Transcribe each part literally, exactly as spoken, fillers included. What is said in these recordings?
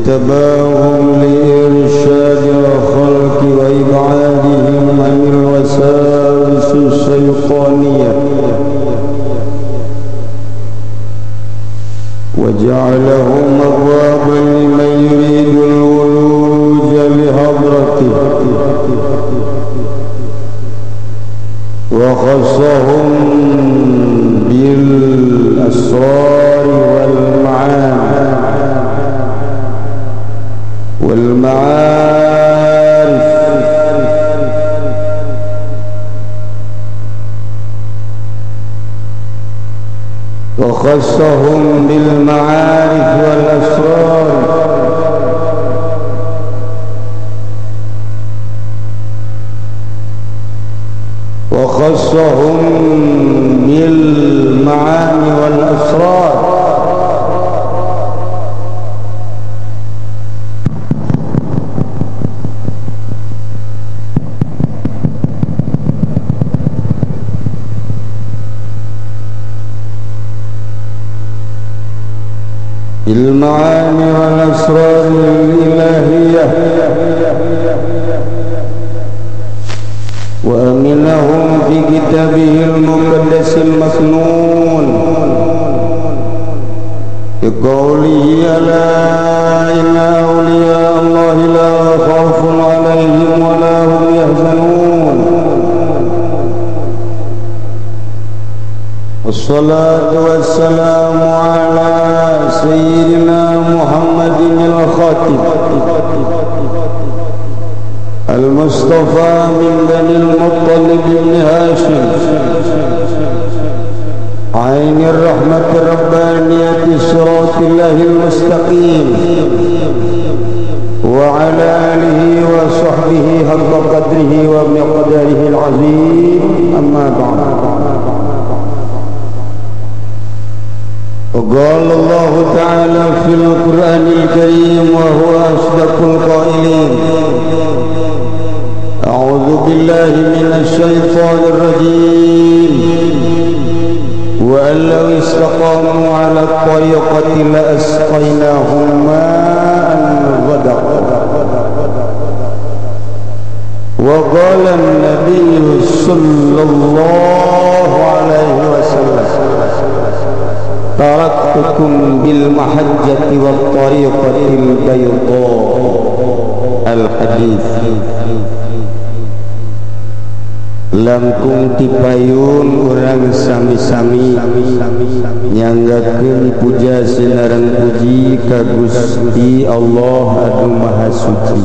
اجتباهم لإرشاد الخلق وإبعادهم عن الوساوس الشيطانية وجعلهم أبوابا لمن يريد الولوج لحضرته وخصهم بالأسرار والمعاني والمعارف وخصهم بالمعارف والأسرار وخصهم بالمعاني والأسرار المعاني والأسرار الإلهية وأمنهم في كتابه المقدس المكنون بقوله ألا إن أولياء الله لا خوف عليهم ولا هم يحزنون والصلاة والسلام على سيدنا محمد الخاتم المصطفى من بني المطلب بن هاشم عين الرحمة الربانية صراط الله المستقيم وعلى آله وصحبه حق قدره ومقداره العظيم أما بعد وقال الله تعالى في القرآن الكريم وهو أصدق القائلين أعوذ بالله من الشيطان الرجيم وأن لو استقاموا على الطريقة لأسقيناهم ماء غدقا وقال النبي صلى الله عليه وسلم تركتكم بالمحجة والطريقة البيضاء الحديث langkung tipayun urang sami-sami nyanggakeun puja sinareng puji ka Gusti Allah anu Maha Suci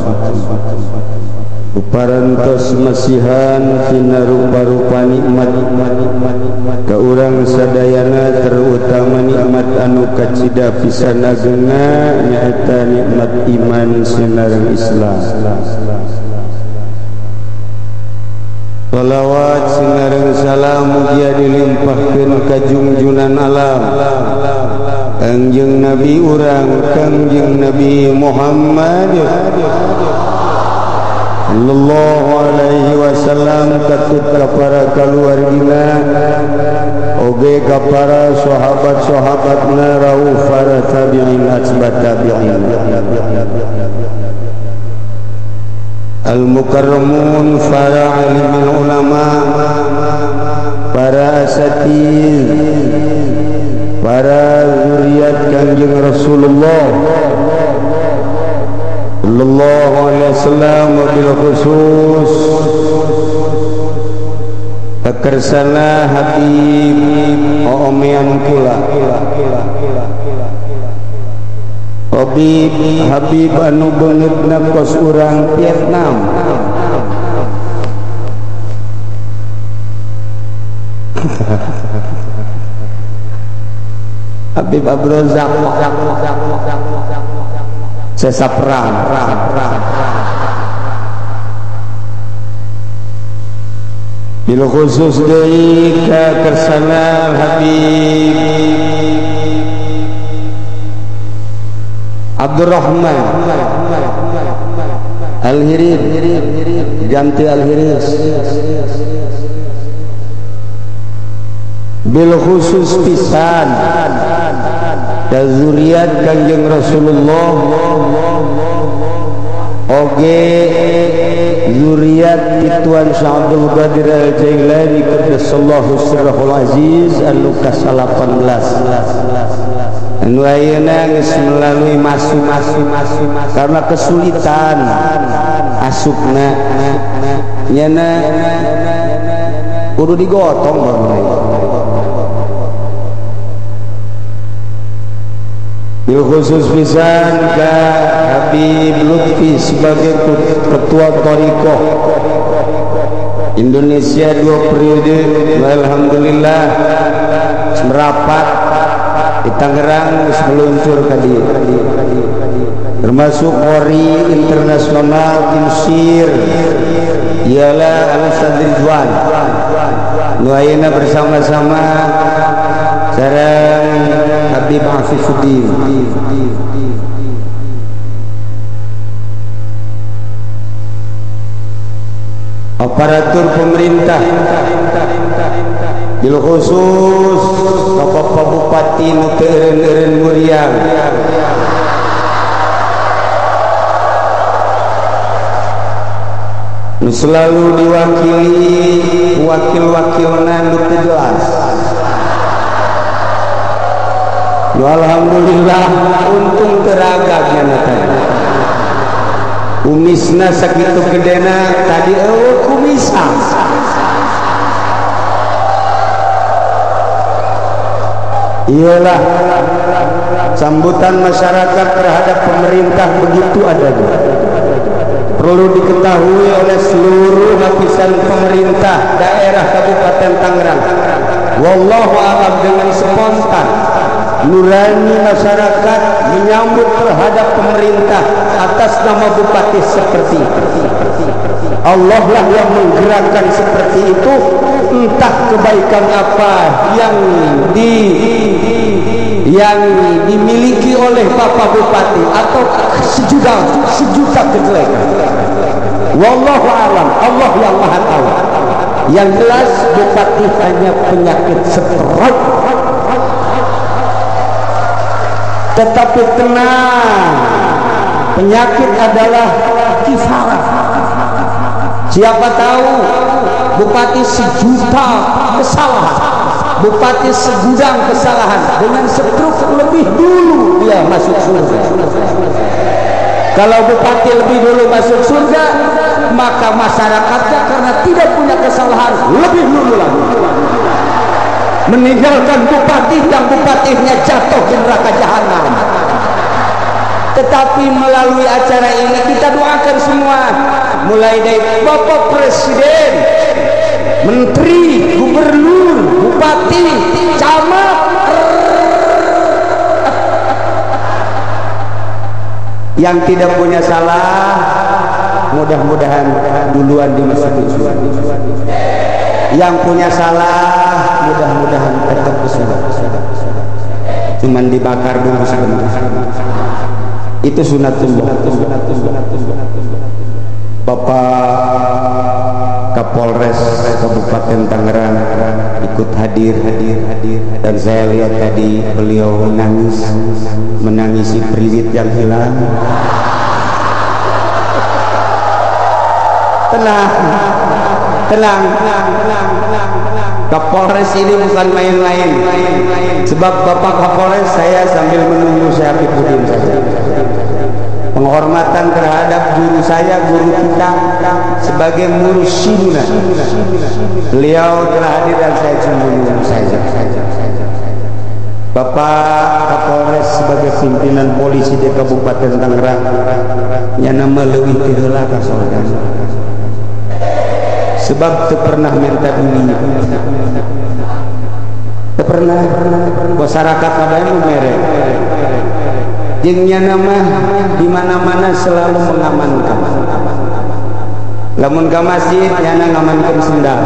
parantos masihan tina rupa-rupa nikmat ka urang sadayana terutama nikmat anu kacida pisanageuna nyaeta nikmat iman sinareng Islam. Salawat sinareng salam mugia dilimpahkeun ka junjunan alam Kangjeng Nabi urang Kangjeng Nabi Muhammad sallallahu alaihi wasallam katut ka para kaluargina oge ka para sahabat-sahabatna rauh para tabi'in atba tabi'in al-mukarramun para alimul ulama para asatid para zuriat Kanjeng Rasulullah sallallahu alaihi wasallam wabil khusus kekersana Habib omean kula Habib Habib anu beungeutna kos urang Vietnam Habib Abdul Razak sesapran bil khusus deui ka kersana Habib Abdurrahman Al-Hirid ganti Al-Hiris bil khusus pisan dan zuriat Kanjeng Rasulullah oge zuriat Tuan Syekh Abdul Qadir Al-Jailani qaddasallahu sirrahul aziz anu ka delapan belas anu ayeuna geus melalui masuk-masuk karena kesulitan asupna nyana kudu digotong bae. Bil khusus pisan ka Habib Lutfi sebagai ketua Thariqah Indonesia dua periode, alhamdulillah merapat di Tangerang meluncur ka dieu termasuk Ori internasional Timsir ialah Al-Ustaz Ridwan nu ayeuna bersama-sama sareng Habib Afifuddin aparatur pemerintah bil khusus Bapak Bupati nu teu eureun-eureun muriang nu selalu diwakili wakil-wakilna nu teu jelas. Alhamdulillah untung teragaknya tadi kumisna sakitu gedena tadi eueuh kumisa iyalah sambutan masyarakat terhadap pemerintah begitu adanya perlu diketahui oleh seluruh lapisan pemerintah daerah Kabupaten Tangerang wallahu a'lam dengan spontan nurani masyarakat menyambut terhadap pemerintah atas nama bupati seperti itu. Allah lah yang menggerakkan seperti itu, entah kebaikan apa yang di yang dimiliki oleh Bapak Bupati atau sejuta sejuta kejelekan. Wallahu a'lam, Allah yang maha tahu. Yang jelas bupati hanya penyakit stroke. Tetapi tenang, penyakit adalah kifarah. Siapa tahu bupati sejuta kesalahan, bupati segudang kesalahan, dengan stroke lebih dulu dia masuk surga. Kalau bupati lebih dulu masuk surga, maka masyarakatnya karena tidak punya kesalahan lebih dulu lagi meninggalkan bupati yang bupatinya jatuh di neraka jahanam. Tetapi melalui acara ini kita doakan semua, mulai dari Bapak Presiden, Menteri, Gubernur, Bupati, Camat, yang tidak punya salah mudah-mudahan duluan dimasukkan surga. Yang punya salah mudah-mudahan tetap bersalah, cuman dibakar dulu sebentar. Itu sunatullah. Bapak Kapolres Kabupaten Tangerang ikut hadir hadir hadir dan saya lihat tadi beliau menangis menangisi priwit yang hilang. Tenang, tenang, tenang, tenang, tenang. Kapolres ini bukan main-main. Sebab Bapak Kapolres saya sambil menunggu saya Afifuddin saja. Penghormatan terhadap guru saya, guru kita sebagai mursyiduna. Beliau telah hadir dan saya cuma menunggu saja. Bapak Kapolres sebagai pimpinan polisi di Kabupaten Tangerang nyana meleuwih teu heula ka sorga. Sebab tu pernah minta dunia, tu pernah masyarakat ada yang merek, jengnya nama di mana-mana selalu mengamankan. Lamun ke masjid, nyana ngamankan sendal.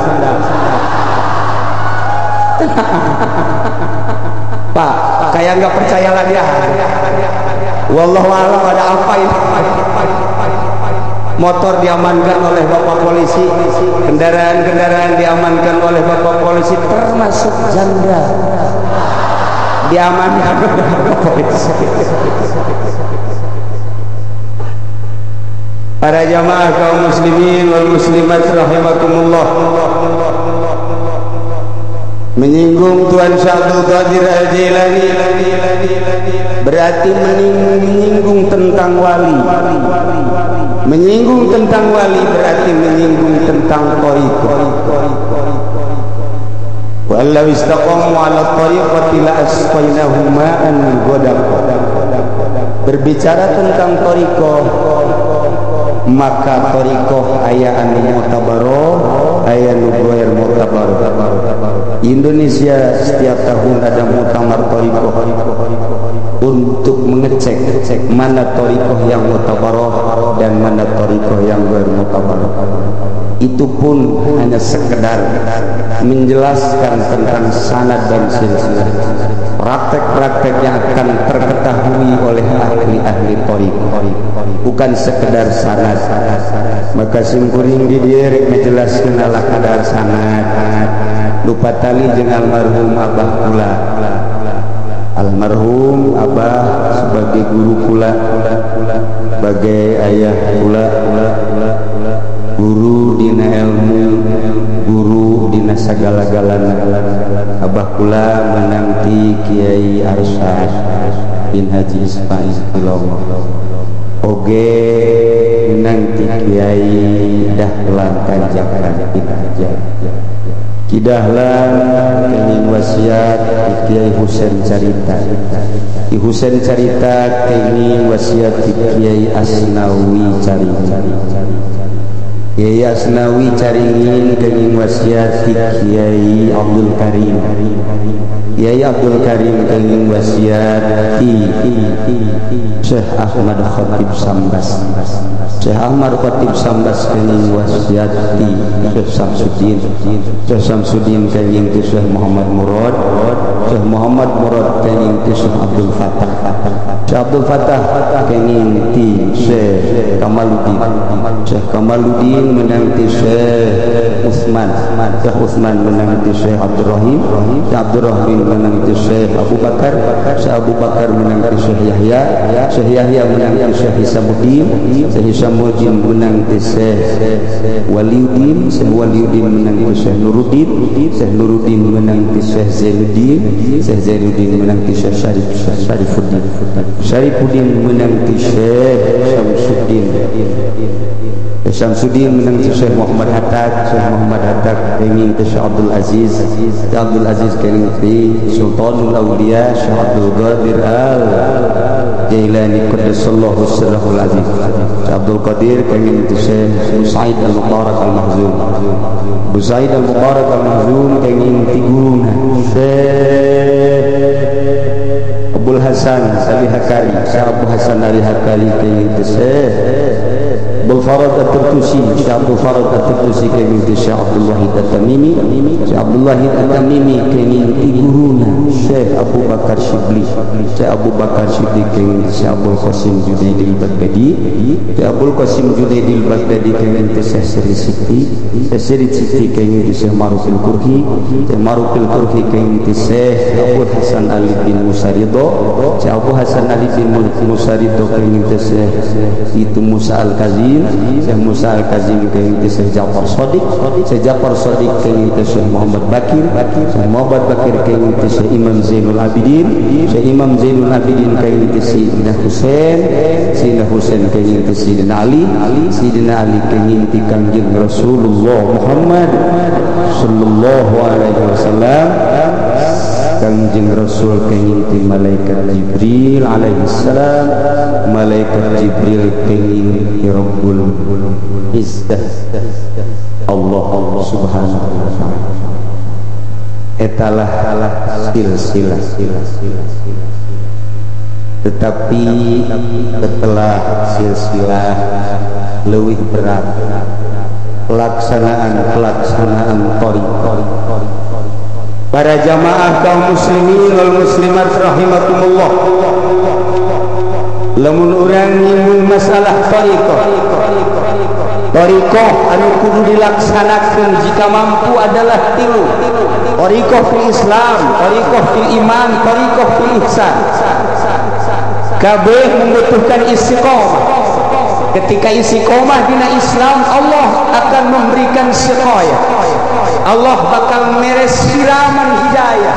Pak, kayak nggak percaya lagi ya. Wallahu a'lam ada apa ini? Motor diamankan oleh Bapak polisi, kendaraan-kendaraan diamankan oleh Bapak polisi, termasuk janda. diamankan polisi. Para jamaah kaum muslimin wal muslimat rahimakumullah, menyinggung Tuan Syabdul Qadir Al-Jilani berarti menyinggung tentang wali. Menyinggung tentang wali berarti menyinggung tentang thariqah. Wa law istaqamu 'ala thariqati la asqainahum ma'an ghadaqa. Berbicara tentang thariqah, maka thariqah aya anu mu'tabaroh, aya nu ghair mu'tabaroh. Indonesia setiap tahun ada muktamar thariqah untuk mengecek mana thariqah yang mu'tabaroh dan mana thariqah yang ghair mu'tabaroh. Itu pun hanya sekedar menjelaskan tentang sanad dan silsilah, praktek-praktek yang akan terketahui oleh ahli-ahli thariqah, bukan sekedar sanad. Maka simkuring di dieu rek menjelaskeun ala kadar sanad. Lupa tali jeung almarhum abah kula. Almarhum abah sebagai guru kula, sebagai ayah kula, guru dina ilmu, guru dina sagala-galana. Abah kula menanti Kiai Arsyad bin Haji Ismail Kilomo, oge menanti Kiai Dahlan Kanjakan bin Hajar. Kidahlan kenging wasiat Kiai Husain Carita, Ki Husain Carita kenging wasiat Kiai Asnawi Carita, Kiai Asnawi caringin kenging wasiat Kiai Abdul Karim, Kiai Abdul Karim kenging wasiat Syekh Ahmad Khatib Sambas, Syekh Ahmad Khatib Sambas kenging wasiat Syekh Samsudin, Syekh Samsudin kenging Syekh Muhammad Murad, Syekh Muhammad Murad kenging Syekh Abdul Fattah, Syekh Abdul Fattah kenging Syekh Kamaluddin, Syekh Kamaluddin menanti Syekh Utsman, Syekh Utsman menanti Syekh Abdul Rahim, Syekh Abdul Rahim menanti Syekh Abu Bakar, Syekh Abu Bakar menanti Syekh Yahya, Syekh Yahya menanti Syekh Hisamuddin, Syekh Hisamuddin menanti Syekh Waliuddin, Syekh Waliuddin menanti Syekh Nuruddin, Syekh Nuruddin menanti Syekh Zainuddin, Syekh Zainuddin menanti Syekh Syarif Syarifuddin, Syarifuddin menanti Syekh Syamsuddin, Syamsuddin menanti Syekh Muhammad Hatta, Syekh Muhammad Hatta kenging Syekh Abdul Aziz, Syekh Abdul Aziz kenging Sultanul Awliya Syekh Abdul Qadir Al Jailani qaddasallahu sirrahul aziz, Syekh Abdul Qadir kenging Syekh Said Al-Mubarak Al-Mahzum, Bu Said Al-Mubarak Al-Mahzum kenging guruna Syekh Abdul Hasan Ali Hakari, Syekh Abu Hasan Ali Hakari kenging Syekh Abdul Farad At-Turtusi, Syekh Abdul Farad At-Turtusi kenging Syekh Abdul Wahid At-Tamimi, Syekh Abdul Wahid At-Tamimi kenging guruna Syekh Abu Bakar Shibli, Syekh Abu Bakar Shibli kenging Syekh Abdul Qasim Junaidil Baghdadi, Syekh Abdul Qasim Junaidil Baghdadi kenging Syekh Sri Siti, Syekh Sri Siti kenging Syekh Marufil Kurhi, Syekh Marufil Kurhi kenging Syekh Abu Hasan Ali bin Musaridho, Syekh Abu Hasan Ali bin Musaridho kenging Syekh itu Musa Al-Kazim, Syekh Musa Al-Kazim kenging Syekh Ja'far Shadiq, Syekh Ja'far Shadiq kenging Syekh Muhammad Bakir, Syekh Muhammad Bakir kenging Syekh Imam Zainul Abidin, Syekh Imam Zainul Abidin kenging Sayyidina Husain, Sayyidina Husain kenging Sayyidina Ali, Sayyidina Ali kenging Kangjeng Rasulullah Muhammad sallallahu alaihi wasallam, Kangjeng Rasul kenging ti malaikat Jibril alaihi salam, malaikat Jibril kenging ti Rabbul Izzah Allah Allah subhanahu wa ta'ala. Etalah silsilah, tetapi setelah silsilah lebih berat pelaksanaan pelaksanaan thariqah. Para jamaah kaum muslimin wal muslimat rahimakumullah, lamun urang nyinggung masalah thariqah Thariqah anu kudu dilaksanakeun jika mampu adalah tilu. Thariqah fil Islam, thariqah fil iman, thariqah fil ihsan. Kabeh membutuhkan istiqomah. Ketika istiqomah dina Islam, Allah akan memberikan siqayah. Allah bakal meres siraman hidayah.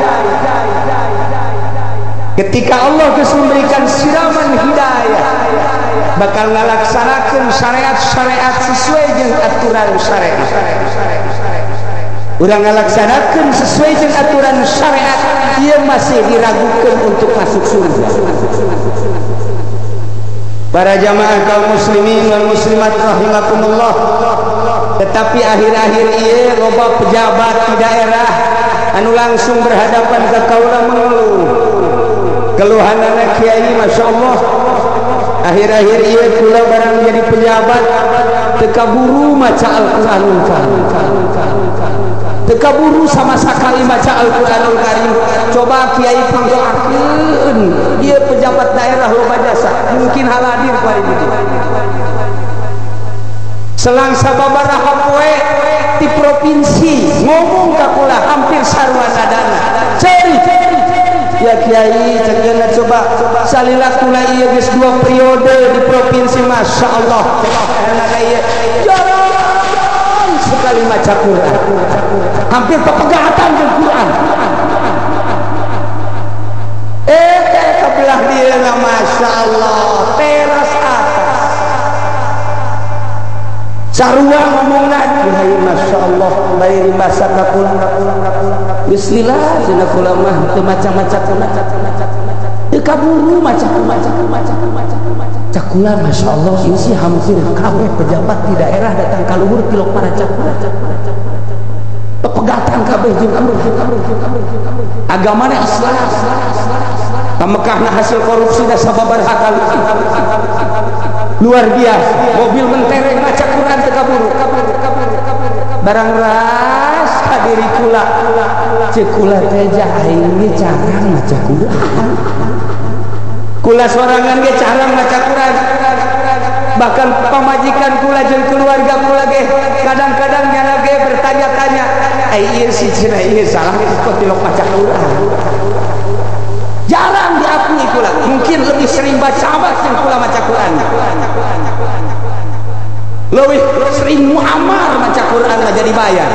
Ketika Allah geus memberikan siraman hidayah, bakal ngalaksanakeun syariat-syariat sesuai jeung aturan syariat. Urang ngalaksanakeun sesuai jeung aturan syariat, ieu masih diragukeun untuk masuk surga. Para jamaah kaum muslimin wal muslimat rahimakumullah, tetapi akhir-akhir ieu loba pejabat di daerah anu langsung berhadapan ka kaula mengeluh. Keluhanana kiai masyaallah, akhir-akhir ieu kula barang jadi pejabat teu kaburu maca Al-Qur'anul Karim. Teu kaburu sama sakali maca Al-Qur'anul Karim. Coba kiai pangdoakeun ieu pejabat daerah loba jasa, mungkin haladir bari itu. Selang sababaraha poe di provinsi ngomong ka kula hampir sarua nadana. Ceri ya kiai cenah coba salila kula ieu geus dua periode di provinsi, masyaallah. Karena ieu jarang sekali maca Quran. Hampir pepegatan jeung Quran. Eh teh kabelah dieuna masyaallah teras atas. Sarua ngomongna kiai masyaallah bae masa kakul. Bismillah cenah kula mah teu maca-maca kula. Teu kaburu maca-maca maca-maca. Cakula masyaallah ieu sih hampir kabeh pejabat di daerah datang ka luhur tilok para cakula. Pepegatan kabeh jeung amruh agamana Islam. Ka Mekahna hasil korupsi da sababaraha kali. Luar biasa, mobil mentereng maca Quran teu kaburu. Barang ras hadiri kula. Ceuk kula teh aing ge carang maca Quran. Kula sorangan ge carang maca Quran. Bahkan pamajikan kula jeung keluarga kula ge kadang-kadang nyana ge bertanya-tanya, "Ai ieu si cenah ieu salah kok tilok maca Quran." Jarang diakui kula, mungkin lebih sering baca abad jeung kula maca Quran. Leuwih sering muammar maca Quran mah jadi bayar.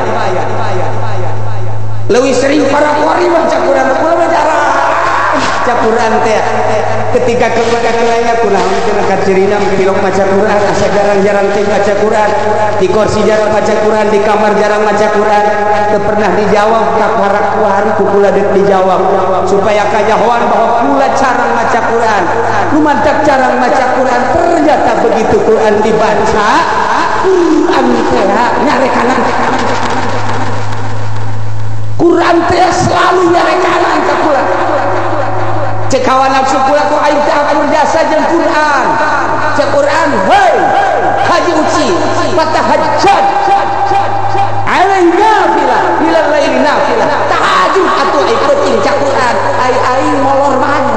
Leuwih sering para qari maca Quran, kula mah jarang maca Quran teh. Ketika keluarga-keluarga kula mungkin ka cirina tilok maca Quran, asa jarang-jarang teh baca Quran. Di kursi jarang baca Quran, di kamar jarang baca Quran. Teu pernah dijawab ka para qari ku kula deuk dijawab supaya kajahoan bahwa kula carang maca Quran. Lumantak carang maca Quran, ternyata begitu Quran dibaca, Quran teh nyare kanan. Quran teh selalu nyare kanan ka kula. Cek kawan nafsu kula ku aing teh akur jasa jeung Quran. Cek Quran, hei haji uci fatahajjad alaina bila bila laili nafilah tahajud atuh ai penting cek Quran. Ai aing molor bae.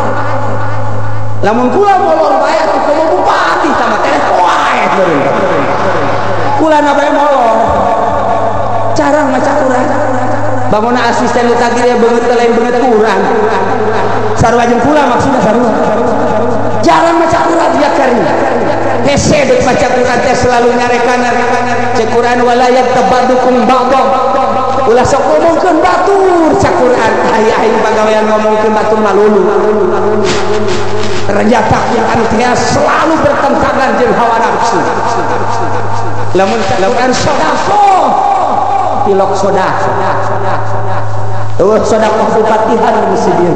Lamun kula molor bae atuh kumaha bupati sama teh wae beureun. Kula na bae molor. Carang maca Quran. Bangun asisten lu tadi dia banget lain banget Quran. Sarua jeung kula maksudna sarua. Jarang maca Quran dia kari. Hese deuk maca Quran teh selalu nyarekan cek Quran wala yattabadukum ba'dha. Ulah sok ngomongkeun batur cek Quran. Ai aing pagawean ngomongkeun batur malulu. Ternyata Quran teh selalu bertentangan jeung hawa nafsu. Lamun lamun sedekah tilok sedekah. Oh, sedekah Fatihah mesti dia.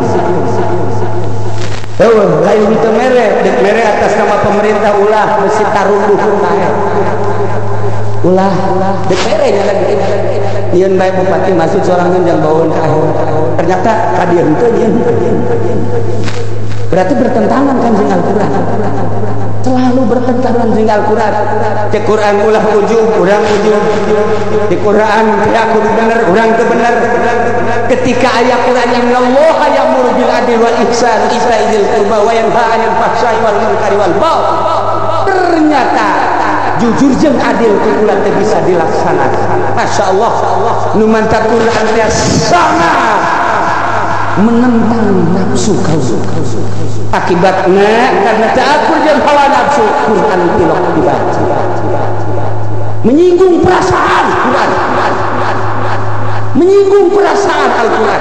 Oh, lain itu mere, dek mere atas nama pemerintah ulah mesti taruduh kae. Ulah, dek mere nya lagi. Ieun bae bupati masuk sorangan jang baeun ka ternyata ka dieu teu ieun. Berarti bertentangan kan jeung Al-Qur'an. Selalu bertentangan dengan Al-Quran. Di Quran ulah ujub, urang ujub. Di Quran ya kudu bener, urang teu bener. Ketika ayat Quran yang Allah ya'muru bil adli wal ihsan ita'i dzil qurba wa yanha 'anil fahsya'i wal munkari wal baghi. Ternyata jujur jeung adil kula teh bisa dilaksanakan. Masya Allah, nu manta Quran teh sama menentang nafsu kaula. Akibatna karena teu akur jeung hawa nafsu, Quran tilok dibaca. Menyinggung perasaan Quran. Menyinggung perasaan Al-Quran.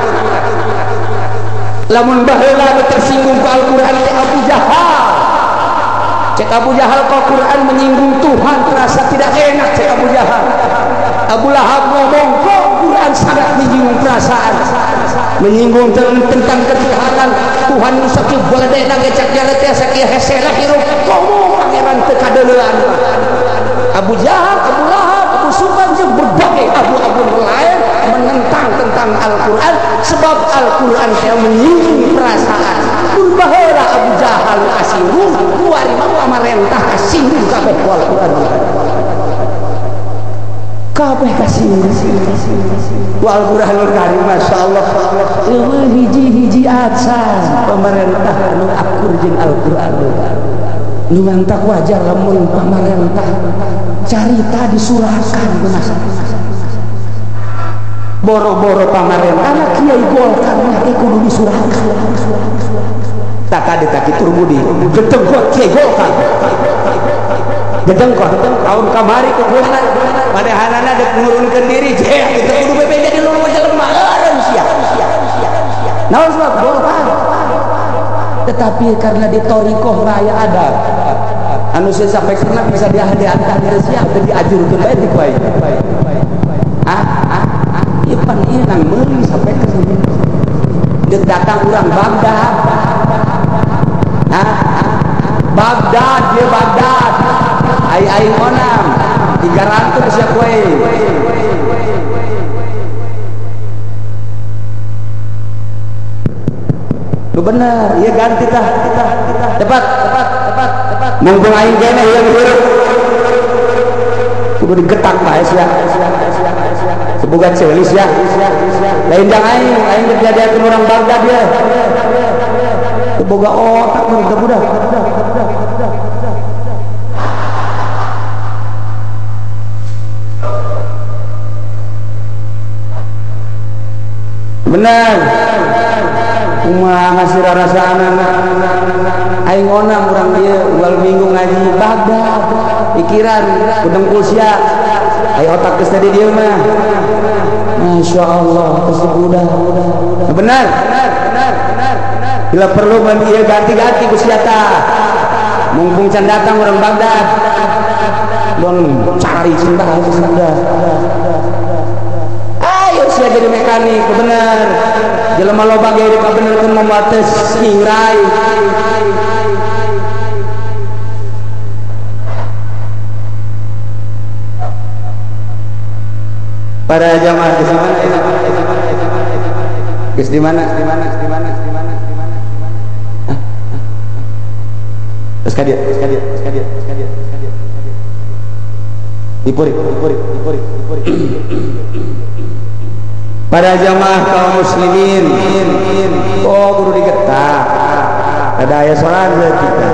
Lamun baheula tersinggung ke Al-Quran teh Abu Jahal. Cek Abu Jahal ke Quran menyinggung Tuhan terasa tidak enak. Cek Abu Jahal. Abu Lahab ngomong kok Quran sangat menyinggung perasaan, menyinggung tentang ketuhanan Tuhan nu sakieu beledena gecak jalan teh sakieu hesena hirup komo pangeran teu kadeulean. Abu Jahal, Abu Lahab, Abu Sufyan jeung berbagai abu-abu lain menentang tentang Al-Quran sebab Al-Quran teh menyinggung perasaan. Mun baheula Abu Jahal asinggung kuari mah pamarentah asinggung kabeh ku Al-Quran. Kabeh kasinggung ku Al-Qur'anul Karim. masyaallah eueuh hiji-hiji acan pamarentah anu akur jeung Al-Qur'an. Nu mantak wajar lamun pamarentah carita disurahkan ku masyarakat. Boro-boro pamarentah na kiai Golkar mah teh kudu disurahkan. Tak ada tak kitu budi. Gedengkot kiai Golkar. Gedengkot tahun kamari ku Golkar padahanana dek ngurunkeun diri jeh kitu kudu B P J di luluh jelema eureun sia. Naon sebab Golkar. Tetapi karena di Torikoh raya ada anu saya sampai karena bisa dihadiahkan dari siapa diajurkeun bae ti bae. Ah ah Ipan inang meuli sampai ke sini. Dek datang orang Baghdad. Nah, Baghdad dia Baghdad. Ai ai onam tiga ratus sia kowe. Lu bener, iya ganti tah. Cepat, cepat, cepat, cepat. Mumpung aing kene yang hirup. Kudu digetak bae sia. Semoga celis ya. Lain jang aing, aing kejadian orang Baghdad dia. Semoga otak mun budak. Benar. Kumaha ngasih rasaan aing onam urang dia ugal minggu ngaji Baghdad. Pikiran kudengkul sia. Ayo otak geus tadi dia mah. Masya Allah kesebudah. Benar, benar, benar, benar. Bila perlu man ieu ganti-ganti ku sia tah. Mumpung can datang orang Baghdad. Don cari cinta sudah. Ayo sia jadi mekanik, bener. Jelema loba ge dipabenerkeun mamates ingrai. Para jamaah di mana? Guys di mana? Di mana? Di mana? Di mana? Di mana? Hah? Terus kadia, terus kadia, terus kadia, terus kadia, terus kadia. Dipuri, dipuri, dipuri, dipuri. Para jamaah kaum muslimin, oh guru digetak. Ada ayat salat kita.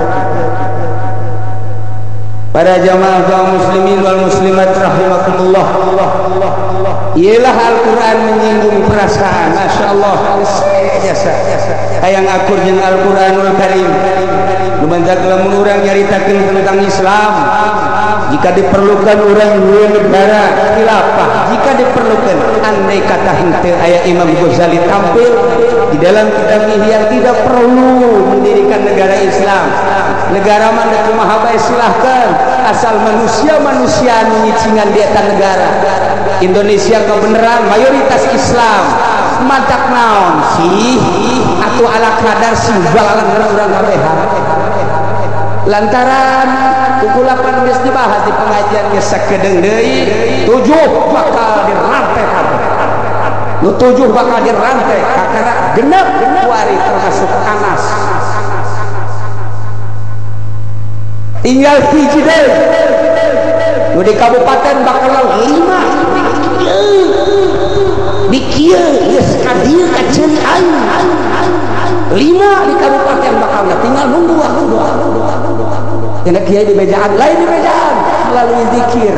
Para jamaah kaum muslimin wal muslimat rahimakumullah. Ialah Al-Quran menyinggung perasaan. Masya Allah. Hayang akur jeung Al-Quranul Karim. Lumantak lamun urang nyaritakeun tentang Islam. Jika diperlukan urang dua negara khilafah. Jika diperlukan andai kata henteu aya Imam Ghazali tampil di dalam kitab Ihya tidak perlu mendirikan negara Islam. Negara mana kumaha bae silahkan asal manusia-manusia nyicigan di eta negara. Indonesia kebenaran mayoritas Islam mantak naon sih atuh ala kadar sih balalan urang kabeh. Lantaran kukulapan geus dibahas di pengajian geus sakedeung deui tujuh bakal dirantai kabeh. Nu tujuh bakal dirantai kakara genep kuari termasuk Anas. Tinggal hiji deui. Nu di kabupaten bakal lima. Di kieu geus ka dieu ka ceuri aing. lima di kabupaten bakalna tinggal nunggu waktu doa. Tina kiai di bejaan lain di bejaan. melalui zikir.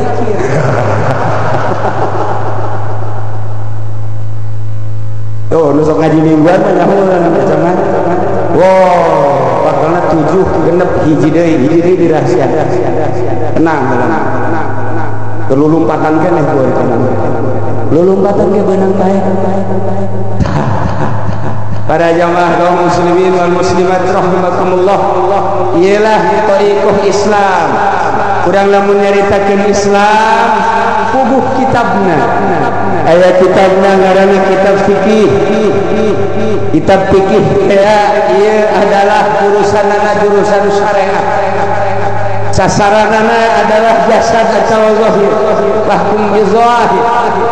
Tuh, nusuk ngaji mingguan banyak jangan. Wow, pakalna tujuh genep hiji deui, hiji deui dirahsia. Tenang, tenang. Lulumpatan keneh kuwi tenang. Lulumpatan ge beunang bae. Para jamaah kaum muslimin wal muslimat rahimakumullah, ialah thariqah Islam. Urang lamun nyaritakeun Islam, puguh kitabna. Aya kitabna ngaranna kitab fikih. Kitab fikih ya, ieu adalah jurusanana jurusan syariat. Sasaranana adalah jasad atau zahir, lahum bizahir.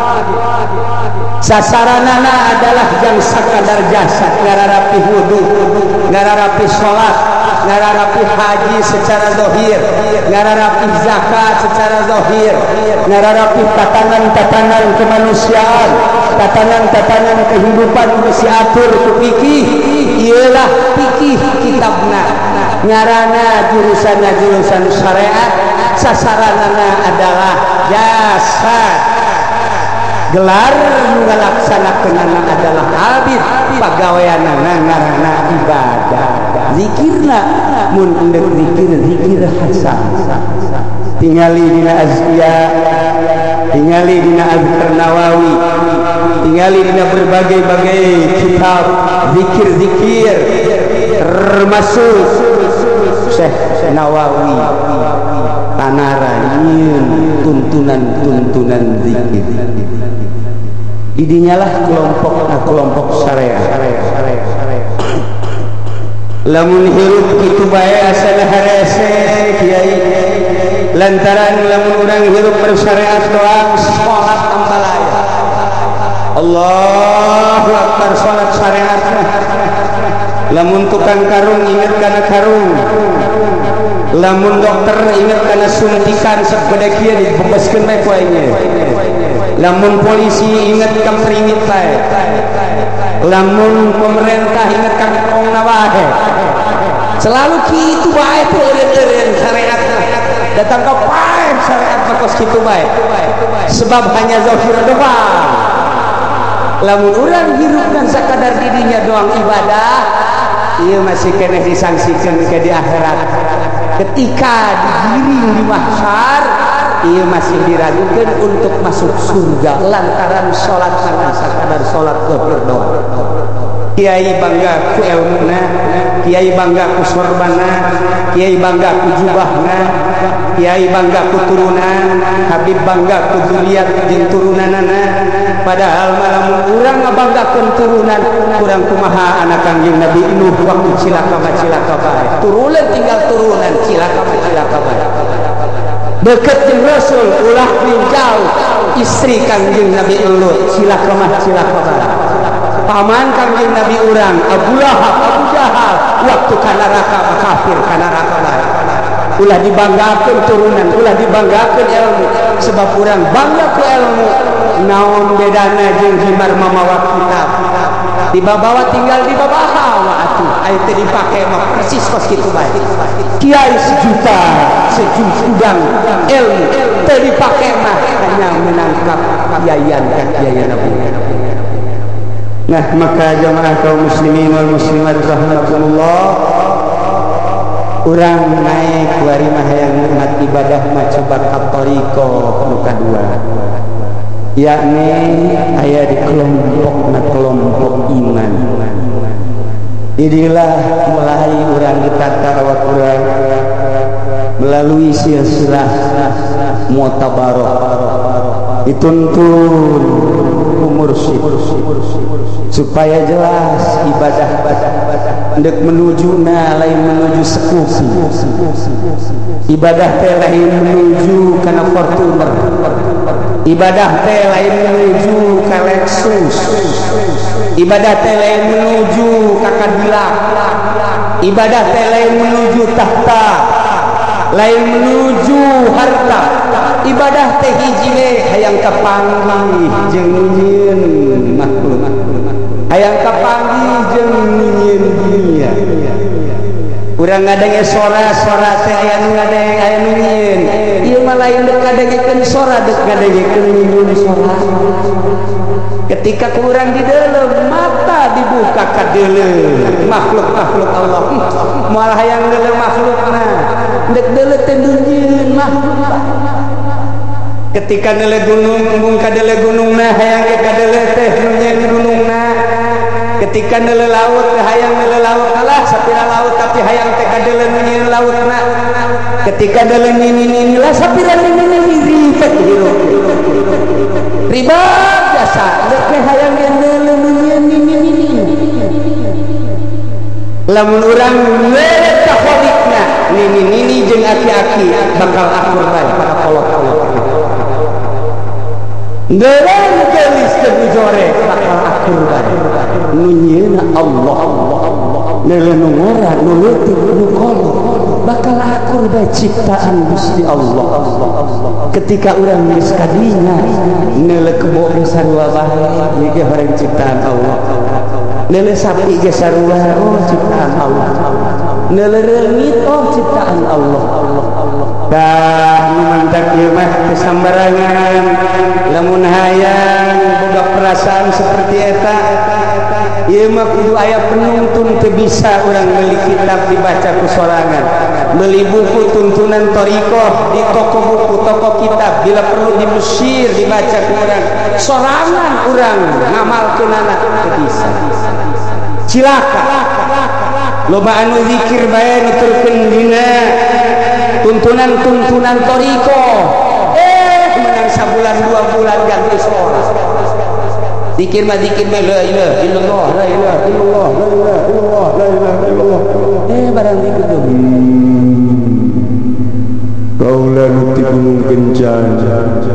Sasaranana adalah jang sakadar jasad, ngararapi wudu, ngararapi sholat, ngararapi haji secara zahir, ngararapi zakat secara zahir, ngararapi tatanan-tatanan kemanusiaan, tatanan-tatanan kehidupan mesti atur ku fikih. Ialah fikih kitabna. Ngarana jurusanna jurusan syariat, sasaranana adalah jasad. Gelar nu ngalaksanakeunana adalah abid, pagaweanana ngaranna ibadah. Zikirna mun endek zikir zikir hasan. Tingali dina azkiya, tingali dina azkar Nawawi, tingali dina berbagai-bagai kitab zikir-zikir, termasuk Syekh Nawawi tanarain tuntunan-tuntunan zikir. Idinyalah kelompok kelompok syariah. Lamun hirup kitu bae asana harese kiai, lantaran lamun urang hirup bersyariat doang salat ambalaya. Allahu akbar, salat syariat. Lamun tukang karung ingat kana karung, lamun dokter ingat kana suntikan sabada kieu dibebaskeun bae ku aing. Lamun polisi ingat ka peringit bae, lamun pemerintah ingat ka ongna wae. Selalu kitu bae teh eureun syariat datang ka pae syariat bakos kitu bae. Sebab hanya zahir doang. Lamun urang hirupkan sakadar dirinya doang ibadah, ieu masih keneh disangsikeun ke di akhirat. Ketika digiring di mahsyar, ieu masih diragukeun untuk masuk surga lantaran salat dengan sakadar salat zahir doang. Kiai bangga ku ilmuna, kiai bangga ku sorbana, kiai bangga ku jubahna, kiai bangga ku turunan, Habib bangga ku zuriat jeung turunanana. Padahal malamun urang ngabanggakeun turunan, urang kumaha anak Kangjeng Nabi Nuh waktu cilaka cilaka bae. Turunan tinggal turunan cilaka cilaka bae. Deket jeung Rasul ulah jauh istri Kangjeng Nabi Lut cilaka cilaka bae. Paman Kangjeng Nabi urang Abu Lahab Abu Jahal waktu kana neraka kafir kana neraka bae. Ulah dibanggakeun turunan, ulah dibanggakeun ilmu, sebab urang bangga ku ilmu. Naon bedana jeung himar mamawa kitab? Dibawa tinggal di babaha atuh. Aya teh dipake mah persis kos kitu bae. Kiai sejuta, sejudang ilmu teh dipake mah hanya menangkap kiaian ka kiaian Nabi. Nah, maka jamaah kaum muslimin wal muslimat rahimakumullah, urang naik kuari mah hayang nikmat ibadah mah coba ka thariqah nu kadua, yakni aya di kelompok na kelompok iman. Inilah mulai urang ditata awak urang melalui silsilah mu'tabarah dituntun mursyid supaya jelas ibadah hendak menuju na lain menuju sekufu, ibadah teh lain menuju kana Fortuner, ibadah teh lain menuju ka Lexus, ibadah teh lain menuju ka Cadillac, ibadah teh lain menuju tahta, lain menuju harta. Ibadah teh hiji we hayang kapanggih jeung nyieun makhluk, hayang kapanggih jeung nyieun dunia. Urang ngadenge sora-sora teh aya nu ngadeng aya nu nyieun, ieu malain dek kadengekeun sora dek kadengekeun minum sora. Ketika kurang di dalam mata dibuka ka deuleu makhluk-makhluk Allah malah hayang deuleu makhlukna dek deuleu teh dunjeun makhluk. Ketika deuleu gunung embung ka deuleu gunungna hayang ge ka deuleu teh nunyeun gunungna. Ketika deuleu laut teh hayang deuleu laut alah sapira laut tapi hayang teh ka deuleu nunyeun lautna. Ketika deuleu nini-nini lah sapira nini-nini ribet hirup. Ribet biasa dek hayang deuleu nunyeun nini-nini. Lamun urang mere taholikna nini-nini jeung aki-aki bakal akur bae pada kolot-kolot. Ngeuleuh geulis teu bujore bakal akur bae. Nunyeuna Allah neuleuh nu ngora nu leutik nu kolot bakal akur bae ciptaan Gusti Allah. Ketika urang geus kadinya neuleuh kebo ge sarua bae ieu ge horeng ciptaan Allah. Neuleuh sapi ge sarua oh ciptaan Allah. Neuleuh reungit oh ciptaan Allah. Dah nu mantak ieu mah teu sambarangan. Lamun hayang boga perasaan seperti eta ieu mah kudu aya penuntun teu bisa urang meuli kitab dibaca ku sorangan. Meuli buku tuntunan thariqah di toko buku toko kitab bila perlu di Mesir dibaca ku urang. Sorangan urang ngamalkeunana teu bisa. Cilaka. Loba anu zikir bae nuturkeun dina tuntunan-tuntunan thariqah. Eh menang sabulan dua bulan ganti sholat. Zikir mah zikir mah la ilaha illallah la ilaha illallah la ilaha illallah la ilaha illallah. Eh barang zikir tuh. Kaula nuti gunung kencana.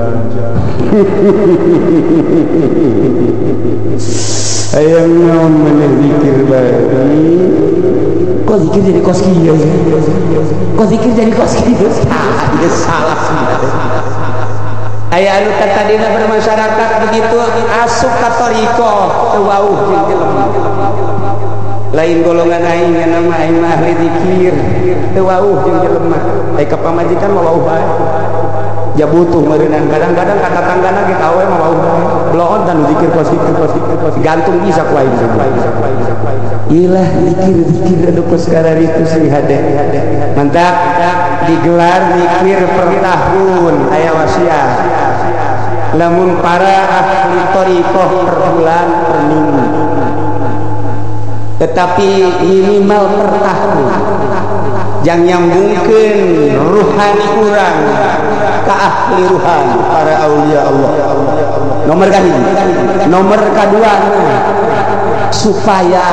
Ayang naon meneh zikir bae. Kok zikir jadi kos kieu? Kok zikir jadi kos kieu? Ah, dia salah sih. Aya anu tadina bermasyarakat begitu asup ka thariqah teu wauh jeung jelema. Lain golongan aing nama aing mah ahli zikir teu wauh jeung jelema. Ai ka pamajikan mah wauh bae. Ya butuh meureunang kadang-kadang kata tanggana ge ka awe mah wauh bae. Bloon dan zikir kos zikir kos zikir kos gantung bisa ku aing. Ilah zikir-zikir anu perkara itu sih hade. Mantap digelar zikir per tahun aya wasiat. Lamun para ahli thariqah per bulan per minggu. Tetapi minimal per tahun. Jang nyambungkeun ruhani urang ka ahli ruhani para aulia Allah. Nomor kahiji. Nomor kadua supaya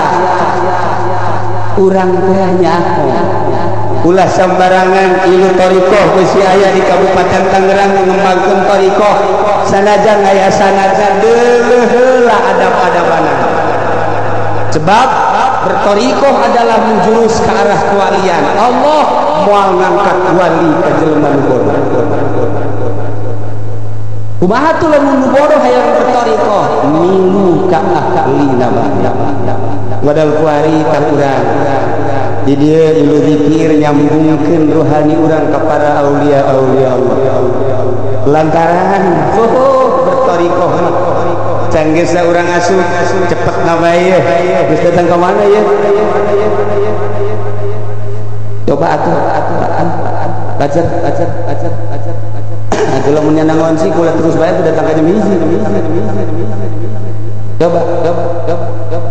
urang teh nyaho ulah sambarangan ilu thariqah geus aya di Kabupaten Tangerang ngembangkeun thariqah sanajan aya sanajan deuleuh heula adab-adabana. Sebab berthariqah adalah menjurus ke arah kewalian. Allah moal ngangkat wali ka jelema nu bodoh. Kumaha tuh lamun nu bodoh hayang berthariqah milu ka ahlina modal kuari ka urang. Di dia ilu zikir nyambungkeun rohani urang ka para aulia-aulia Allah. Lantaran oh berthariqah canggih sa urang asuh cepet na bae geus datang ka mana ya? Coba atuh atuh baca baca baca baca kalau menyenangkan sih kuliah terus bae datang ka jam hiji. Coba coba coba coba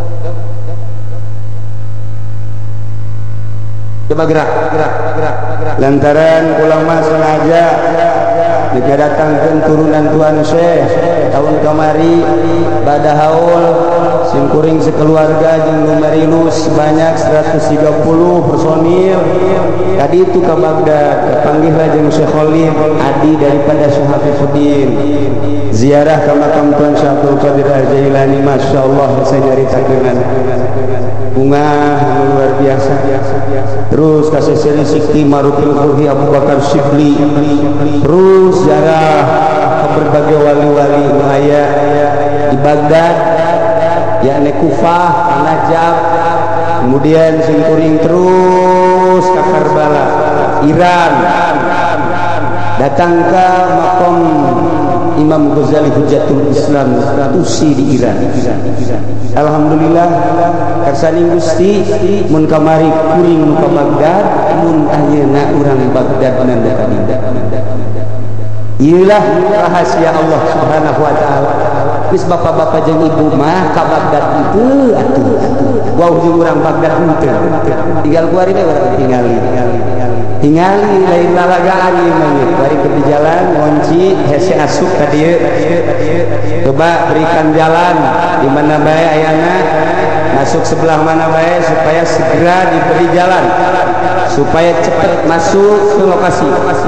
coba gerak gerak gerak gerak lantaran ulama sengaja didatangkeun turunan Tuan Syekh tahun kamari bada haul simkuring sekeluarga jeung numerilus sebanyak seratus tiga puluh personil tadi itu ke Baghdad kepanggihlah jeung Syekh Khalid adi daripada Syekh Hafizuddin ziarah ke makam Tuan Syekh Abdul Qadir Al-Jailani masyaallah saya nyaritakeun bunga luar biasa. Terus kasih seri Sikti Marufil Furhi Abu Bakar Shibli. Terus jarah berbagai wali-wali aya di Baghdad, yakni Kufah, Najab, kemudian singkuring terus ke Karbala, Iran, datang ke makom Imam Ghazali Hujatul Islam Tusi di Iran. Alhamdulillah kersani Gusti mun kamari kuring ka Baghdad, mun ayeuna urang Baghdad nanda ka dieu. Ieulah rahasia Allah Subhanahu wa taala. Geus bapak-bapak jeung ibu mah ka Baghdad itu atuh. Wau jeung urang Baghdad henteu. Tinggal kuari we urang tingali. Tingali lain lalagaan ieu mah bari ke di jalan ngunci hese asup ka dieu. Coba berikan jalan di mana bae ayana, masuk sebelah mana bae supaya segera diberi jalan supaya cepat masuk ke lokasi.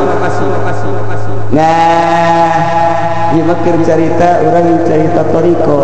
Nah, ieu mah keur carita urang carita toriko.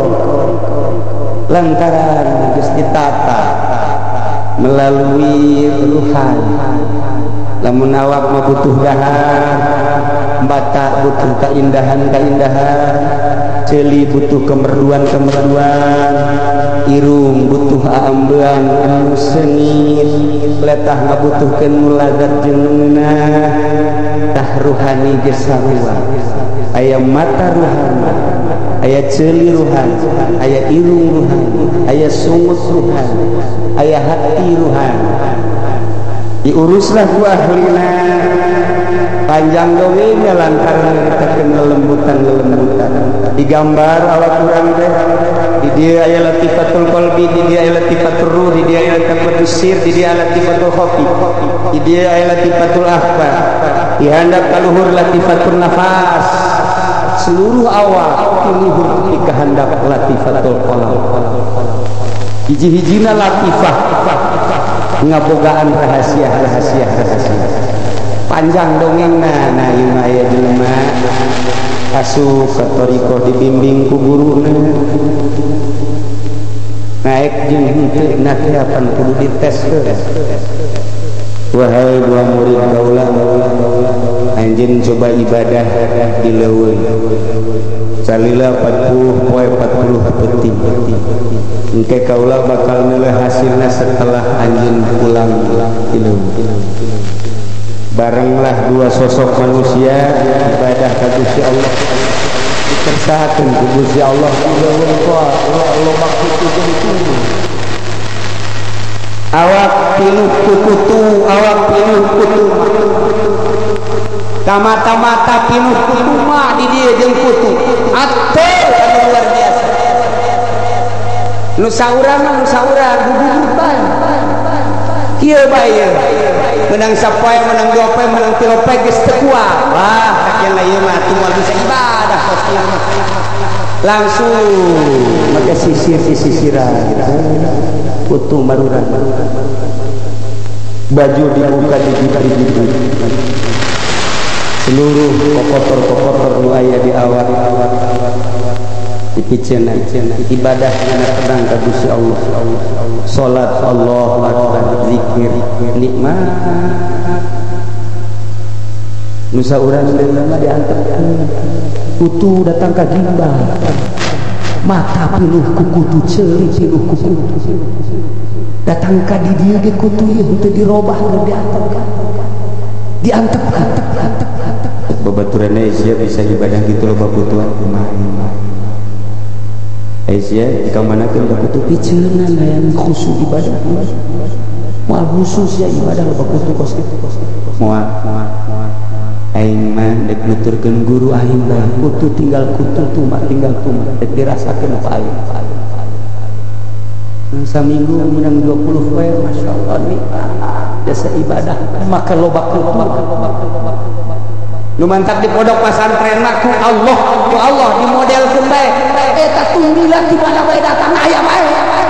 Lantaran geus ditata melalui ruhan. Lamun awak mah butuh dahar, mata butuh keindahan-keindahan, ceuli butuh kemerduan-kemerduan, irung butuh aambean anu sengit, letah ngabutuhkeun mulazat jeung leungeunah. Tah ruhani geus sarua. Aya mata ruhani, aya ceuli ruhani, aya irung ruhani, aya sungut ruhani, aya hati ruhani. Diuruslah ku ahlina, panjang dongengnya lantaran kita kenal lembutan-lembutan. Digambar awak urang teh, di dia aya latifatul qalbi, di dia aya latifatul ruh, di dia aya latifatul sir, di dia aya latifatul khafi, di dia aya latifatul akhbar, di handap kaluhur latifatul nafas. Seluruh awak tiluhur di kehendak latifatul qalam. Hiji-hijina latifah ngabogaan rahasia-rahasia rahasia. Panjang dongengna na ieu mah aya jelema asup ka toriko dibimbing ku guruna. Naik jeung henteu na teh apan kudu dites teh. Wahai dua murid kaula, anjeun coba ibadah di leuweung. Salila empat puluh poe empat puluh peuting. Engke kaula bakal neuleuh hasilna setelah anjeun pulang di leuweung. Barenglah dua sosok manusia ibadah ka Gusti Allah. Dikersakeun ku Gusti Allah di leuweung poe Allah maksud itu. Awak pinuh kutu, awak pinuh kutu. Tamata-mata pinuh kutu mah di dia jeung kutu. Atuh anu luar biasa. Nu saurang nu saurang gugurutan. Kieu bae. Menang sapoe, menang dua poe, menang tilu poe geus teu kuat. Wah, kakiana ieu mah atuh moal bisa ibadah kos ieu mah. Langsung make sisir-sisiran. Kutu maruran, baju dibuka digigit-gigit, seluruh kokotor-kokotor nu aya di awak dipicena ibadah kana tenang ka Gusti Allah. Salat Allahu akbar, zikir nikmat. Nu saurang leungeun mah diantepkeun kutu datang ka gimbal. Mata pinuh ku kutu, ceuli pinuh ku kutu. Datang ka di dieu ge kutu ieu teu dirobah teu diantepkan. Diantepkan. Babaturanna sia bisa ibadah kitu loba kutuan kumaha. Aisyah dikamanakeun ka kutu piceungan aya khusyuk ibadah. Moal khusus ya ibadah loba kutu kos kitu. Moal moal aing mah dek nuturkeun guru aing mah kutu tinggal kutu tuh mah tinggal tuh mah dek dirasakeun ka aing. Nang saminggu menang dua puluh poe masyaallah nikmat jasa ibadah maka loba kutu. Nu mantap di pondok pesantren mah ku Allah, ku Allah dimodelkeun bae. Eta tumbilan di mana bae datang aya bae.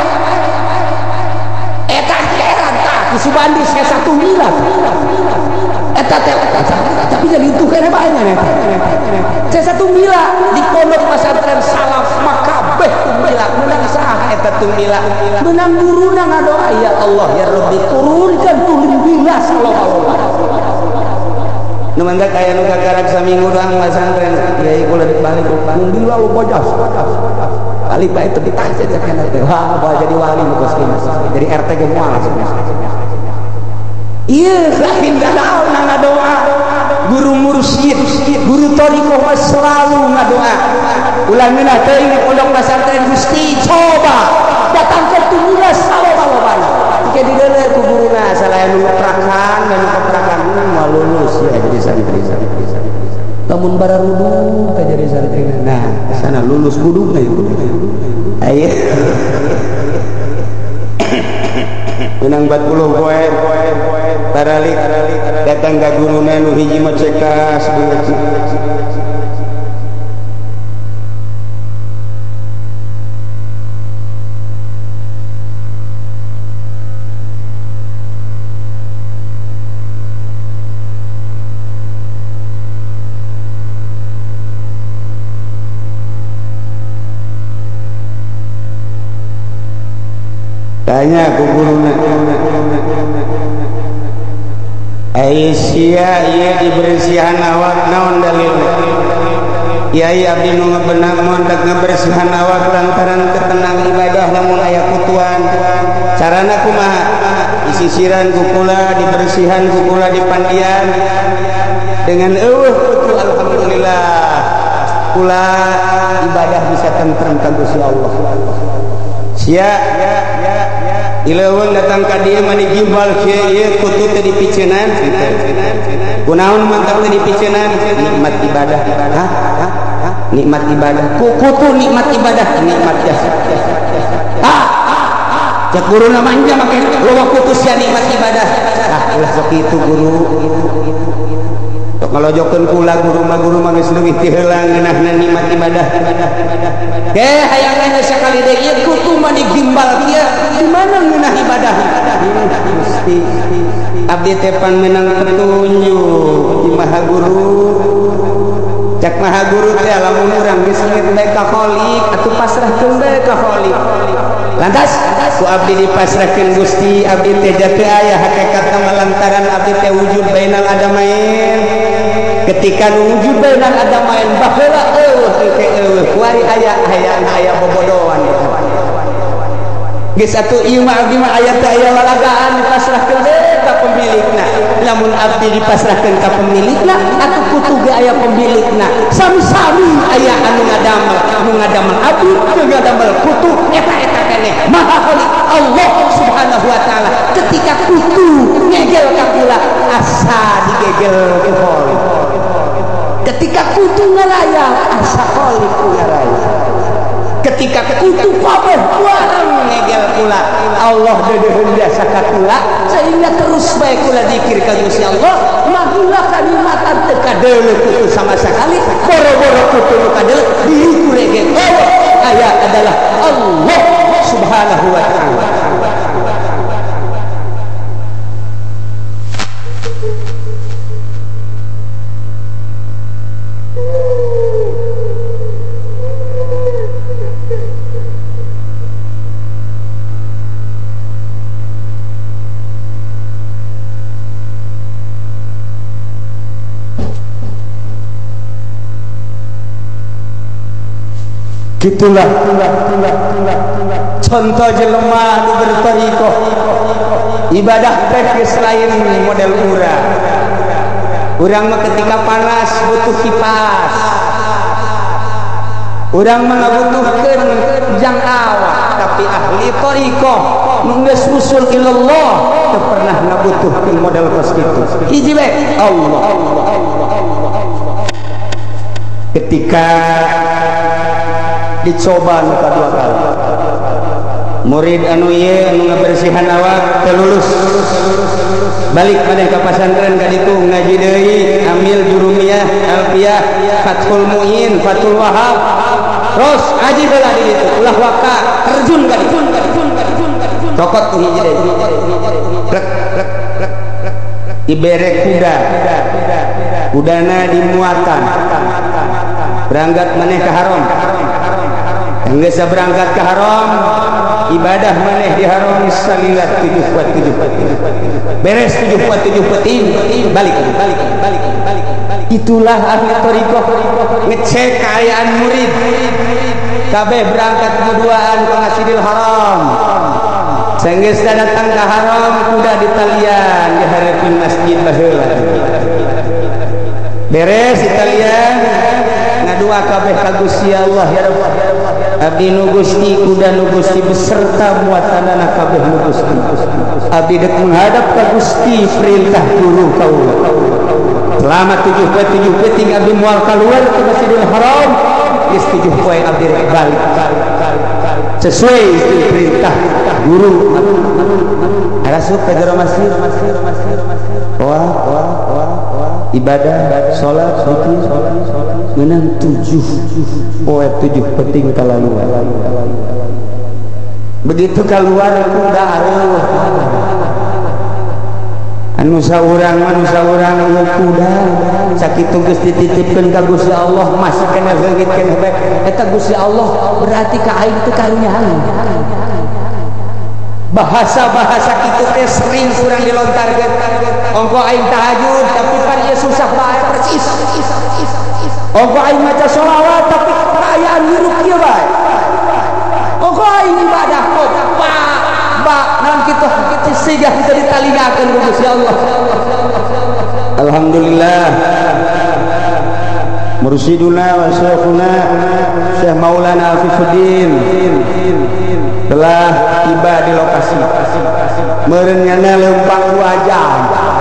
Eta heran tah ku Subandi saya satu miliar. Eta teh tapi jadi itu kene bae nya eta. Saya satu miliar di pondok pesantren salaf maka beh tumbilan menang saha eta tumbilan. Menang guruna ngadoa ya Allah ya Rabbi turunkan tumbilan sallallahu. Nu mangga aya nu gagarak saminggu doang pesantren kiai kula dibalik tumbilan lu bojas. Kali bae teu ditanya cek kana teh. Wah, bae jadi wali nu kos kieu. Jadi R T ge moal. Iya, lain da naon ngadoa. guru mursyid, guru thariqah mah selalu ngadoa. Ulah minah teuing di pondok pesantren Gusti, coba datangkan tumula saloba-lobana. Jika dileuleur ku guruna salaya nu ngeprakan dan ngeprakan mah lulus ya jadi santri. Lamun bararudu ka jadi santri. Nah, sana lulus buduk na ieu. Aya. Menang empat puluh poe taralik datang ka guruna nu hiji mah cekas tanya ku guruna Aisyah ieu dibersihan awak naon dalilna Kiai abdi nu ngabeunang mondak ngabersihan awak lantaran ketenang ibadah lamun aya kutuan carana kumaha disisiran ku kula dibersihan ku kula dipandian dengan eueuh kutu alhamdulillah kula ibadah bisa tentrem ka Gusti Allah sia ilawan datang ka dieu mah digimbal kieu ieu kutu teh dipiceunan kunaon mantap teh dipiceunan nikmat ibadah hah nikmat ibadah kutu nikmat ibadah nikmat jasa ah cek guru na manja make loba kutu sia nikmat ibadah ah ulah sok kitu guru sok ngalojokeun kula guru mah guru mah geus leuwih ti heula ngeunahna nikmat ibadah ke hayangan sekali deh ieu kutu mah digimbal kieu di mana ngeunah ibadah Gusti abdi teh pan menang petunjuk di maha guru cak maha guru teh lamun urang geus ngeut bae ka kholik atuh pasrahkeun bae ka kholik lantas ku abdi dipasrahkeun Gusti abdi teh teu aya hakikatna lantaran abdi teh wujud bainal adamain ketika wujud bainal adamain baheula eueuh teh eueuh kuari aya aya aya bobodohan geus atuh ieu mah abdi mah aya teh aya lalagaan dipasrahkeun bae ka pemilikna lamun abdi dipasrahkeun ka pemilikna atuh kutu ge aya pemilikna sami-sami aya anu ngadamel anu ngadamel abdi teu ngadamel kutu eta eta keneh maha khalik Allah subhanahu wa taala ketika kutu ngegel ka kula asa digegel ku khalik ketika kutu ngaraya asa khalik ngaraya ketika kutu kabeh bareng ngegel kula Allah deudeuheun jasa ka kula sehingga terus bae kula zikir ka Gusti Allah mahula kalimatan teu kadeuleu kutu sama sekali boro-boro kutu nu kadeuleu diukur ge aya adalah Allah subhanahu wa taala gitulah contoh jelema nu berthariqah ibadah teh geus lain model urang urang mah ketika panas butuh kipas urang mah ngabutuhkeun jang awak tapi ahli thariqah nu geus usul ilallah teu pernah ngabutuhkeun model kos kitu hiji bae Allah ketika dicoba nu kadua kali murid anu ieu anu ngabersihan awak teu lulus balik maneh ka pasantren ka ditu ngaji deui ambil jurumiyah alfiyah fathul muin fathul wahab terus ngaji heula di ditu ulah waka terjun ka ditu cokot ku hiji deui rek rek rek ibere kuda kudana dimuatan berangkat maneh ka haram geus berangkat ke haram ibadah maneh di haram salilat tujuh buat tujuh beres tujuh buat tujuh peting balik balik balik balik itulah ahli thariqah ngecek keayaan murid kabeh berangkat berduaan ke Masjidil Haram sanggeus datang ke haram kuda di talian di hareupeun masjid baheula beres Italia ngadua kabeh ka Gusti Allah ya Rabb abdi nu Gusti kuda nu Gusti beserta muatanana kabeh nu Gusti abdi dek menghadap ka Gusti perintah guru kaula selama tujuh poe tujuh peting abdi moal kaluar ke Masjidil Haram geus tujuh poe abdi rek balik sesuai perintah guru arasup ka jero masjid wah wah wah ibadah salat zikir menang tujuh poe tujuh peting kalaluan begitu keluar kuda areuh anu saurang anu saurang anu kuda sakitu geus dititipkeun ka Gusti Allah masih kana leungit kana bae eta Gusti Allah berarti ka aing teu karunyahan bahasa-bahasa kitu teh sering kurang dilontarkeun ongko aing tahajud tapi kan ieu susah bae percis ongko aing maca sholawat tapi perayaan hirup kieu bae ongko aing ibadah kok ba naon kitu kitu siga kita ditalingakeun ku Gusti Allah alhamdulillah mursyiduna wa syekhuna Syekh Maulana Afifuddin telah tiba di lokasi meureun nyana leumpang dua jam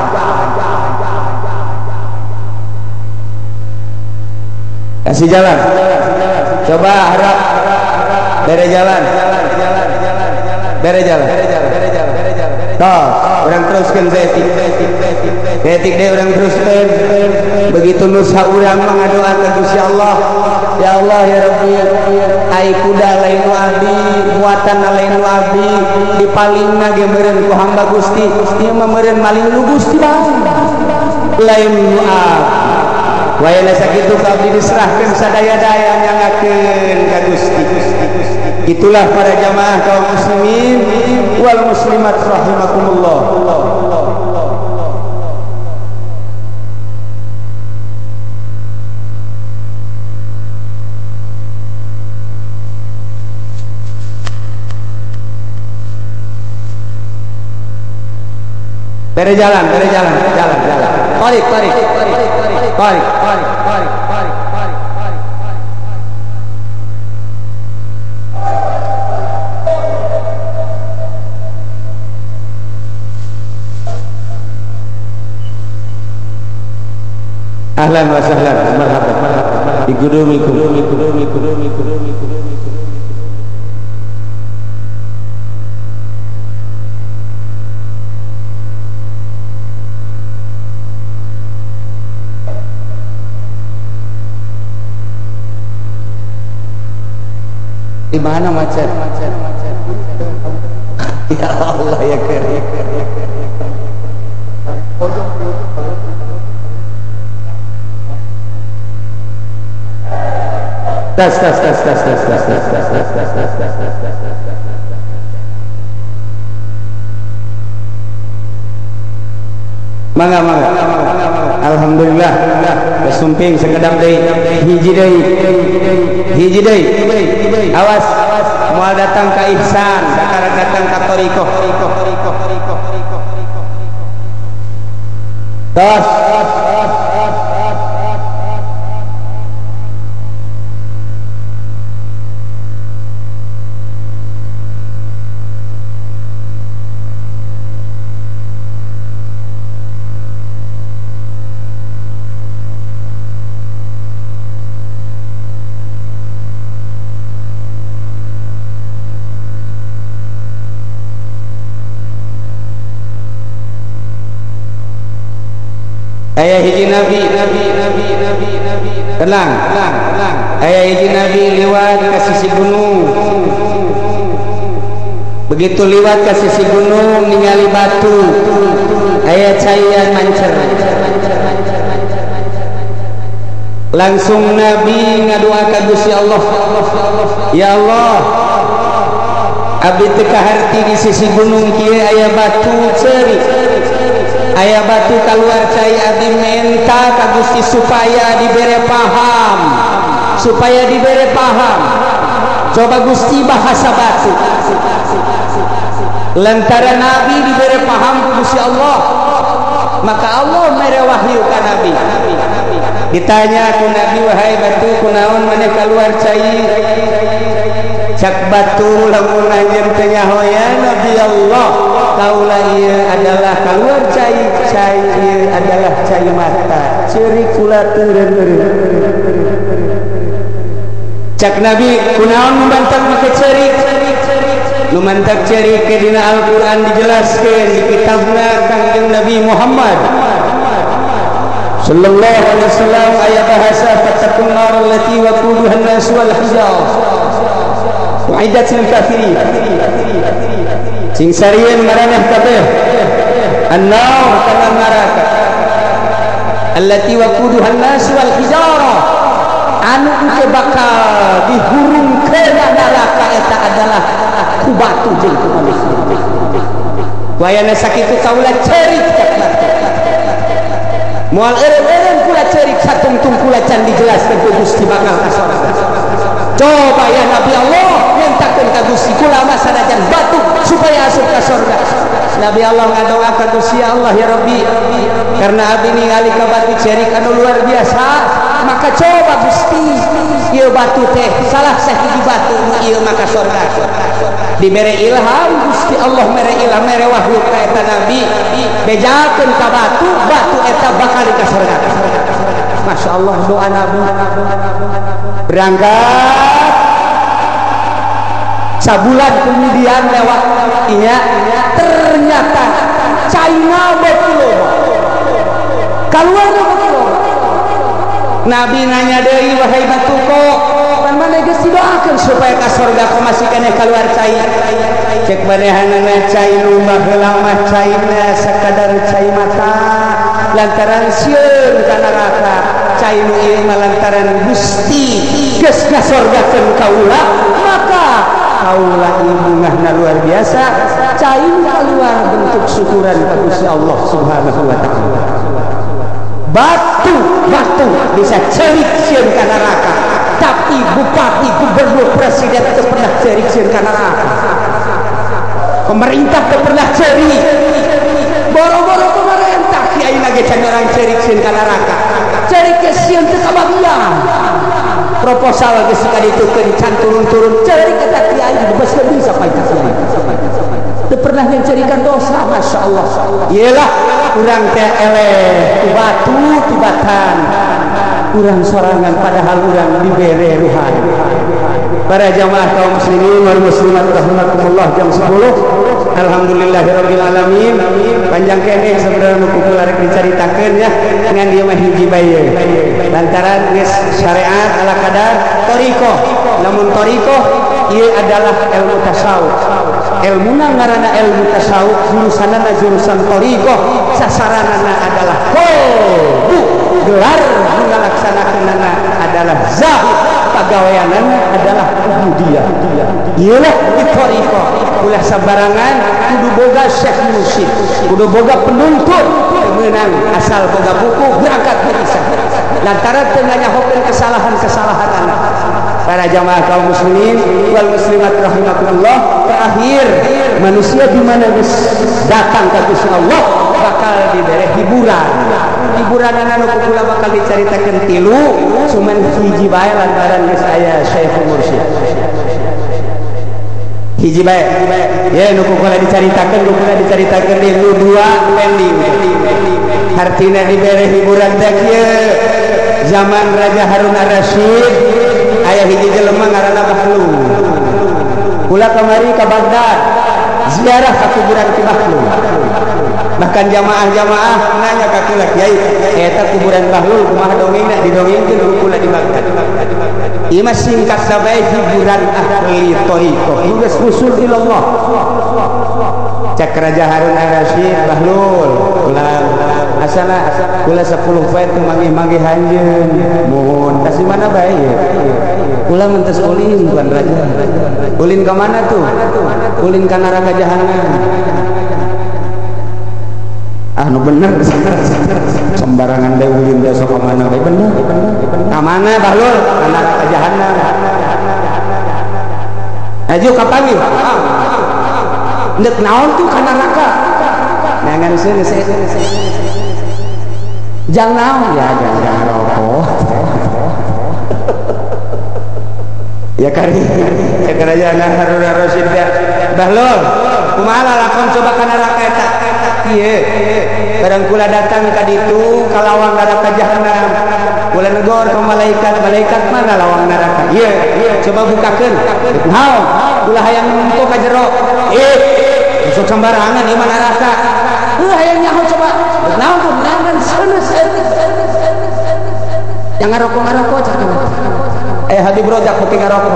kasih jalan coba harap bere jalan bere jalan toh orang teruskan detik detik deh orang teruskan begitu nusa urang mengadoa ke Gusti Allah ya Allah ya Rabbi ai kuda lain nu abdi muatan lain nu abdi dipalingna ge meureun ku hamba Gusti ieu mah meureun maling nu Gusti bae lain nu abdi wayana sakitu abdi diserahkeun sadaya-daya nyangakeun ka Gusti itulah para jamaah kaum muslimin wal muslimat rahimakumullah bere jalan bere jalan jalan jalan tarik tarik tarik tarik tarik tarik tarik tarik ahlan wa sahlan marhaban marhaban di gudumikum di mana macet ya Allah ya karim tas tas tas tas tas tas tas tas tas tas tas mangga mangga alhamdulillah kesumping sekedap deui hiji deui hiji deui awas moal datang ka ihsan datang datang ka thariqah tos ayah hiji nabi nabi nabi nabi nabi tenang tenang tenang ayah hiji nabi lewat ke sisi gunung begitu lewat ke sisi gunung ningali batu ayah cairan mancer langsung nabi ngadoa ka Gusti Allah ya Allah abdi teu kaharti di sisi gunung kieu aya batu ceuri aya batu keluar cai abdi minta ka Gusti supaya dibere paham supaya dibere paham coba Gusti bahasa batu lantaran nabi dibere paham ku Gusti Allah maka Allah mere wahyu ka nabi. Ditanya ku nabi, wahai batu kunaon maneh keluar cai? Cak batu lamun anjeun teh nyahoya nabi Allah, kaula ieu adalah keluar cai, cai ieu adalah cai mata, ceurik kula teureun-eureun. Cak nabi kunaon membantah make ceurik? Nu mantap ceurik ke dina Al-Qur'an dijelaskeun di kitabna Kangjeng Nabi Muhammad sallallahu alaihi wasallam, aya bahasa fatakun nar allati waquduha an-nas wal hijar uiddat lil kafirin. Sing sarieun maraneh kabeh an-nar kana neraka allati waquduha an-nas wal hijar, anu engke bakal dihurungkeun neraka eta adalah ku batu jeung ku manusia. Wayana sakitu kaula ceurik cak batu. Moal eureun-eureun kula ceurik satungtung kula can dijelaskeun ku Gusti bakal ka sorga. Coba ya Nabi Allah mintakeun ka Gusti kula mah sanajan batu supaya asup ka sorga. Nabi Allah ngadoakeun Gusti Allah, ya Rabbi, karena abdi ningali ka batu ceurik anu luar biasa, maka coba Gusti ieu batu teh salah sahiji batu nu ieu maka sorga. Dibere ilham Gusti Allah, mere ilham mere wahyu ka eta nabi, bejakeun ka batu, batu eta bakal ka sorga. Masya Allah, doa nabi. Berangkat sabulan kemudian lewat iya, ternyata China betul keluar betul. Nabi nanya deui, wahai batu kok pan maneh geus didoakeun supaya ka sorga kok masih keneh keluar cai? Cek manehanana cai nu baheula mah caina sakadar cai mata lantaran sieun ka neraka. Cai nu ieu mah lantaran Gusti geus ngasorgakeun kaula, maka kaula ieu bungahna luar biasa. Cai keluar bentuk syukuran ka Gusti Allah Subhanahu wa taala. Batu batu bisa cerik sieun ka neraka, tapi bupati, gubernur, presiden itu pernah cerik sieun ka neraka. Pemerintah itu pernah cerik. Boro-boro pemerintah kiai lagi can orang cerik sieun ka neraka. Cerik sieun teu kabagian. Proposal geus kaditukeun can turun-turun cerik eta kiai bebas bisa pae kiai. Teu pernah mencerikan dosa, masya Allah. Iyalah urang teh eleh ku batu tibatan urang sorangan padahal urang dibere ruhan. Para jamaah kaum muslimin wal muslimat rahimakumullah, jam sepuluh. Alhamdulillahirabbil alamin. Panjang kene saudara nu kula rek dicaritakeun ya ngan dieu mah hiji bae. Lantaran geus syariat ala kadar thariqah. Namun thariqah ieu adalah ilmu tasawuf. Ilmuna ngaranna ilmu tasawuf, jurusanana jurusan thariqah, sasaranana adalah qalbu, gelar ngalaksanakeunana adalah zahid, pagaweanana adalah ubudiyah. Ieulah di thariqah. Ulah sabarangan kudu boga syekh mursyid, kudu boga penuntut, menang asal boga buku berangkat bisa. Lantaran teu nganyahokeun kesalahan-kesalahan anak. Para jamaah kaum muslimin wal muslimat rahimakumullah, terakhir manusia di mana geus datang ka Gusti Allah bakal dibere hiburan. Hiburan anu kula bakal dicaritakeun tilu, cuman hiji bae lantaran geus aya syekh mursyid. Hiji bae ya nu kula dicaritakeun nu kula dicaritakeun di dua pending. Artina dibere hiburan teh kieu zaman Raja Harun Ar-Rasyid aya hiji jelema ngaranna Bahlul. Kula kamari ka Baghdad ziarah ka kuburan Ki Bahlul. Bahkan jamaah-jamaah nanya ka kula, "Kiai, eta kuburan Bahlul kumaha dongengna?" Didongengkeun kula di Baghdad. Ieu mah singkat sabae hiburan ahli thariqah. Geus usul ilallah. Cak Raja Harun Ar-Rasyid, Bahlul, ulang asana kula sepuluh poe teu manggih-manggih hanjeun. Mohon tas mana bae ye? Kula mentes ulin tuan raja. Ulin ka mana tuh? Ulin ka neraka jahanam. Ah nu bener sembarangan deui ulin teh sok ka mana bae bener. Ka mana Bahlul? Ka neraka jahanam. Aju kapangi? Ndek naon tuh ka neraka? Nangan seueur Jangan ya jangan rokok. Ya kari ya kerajaan Harun Ar-Rasyid Bahlul kumaha lakon coba ka neraka eta kieu barang kula datang ka ditu ka lawang neraka jahanam kula negor ka malaikat malaikat mana lawang neraka ieu coba bukakeun naon kula hayang numpuk ka jero eh sok sembarangan ieu mah neraka heuh hayang nyaho coba naon tuh naon sanes yang ngarokok-ngarokok cak eh Habib Rojak kopi ngarokok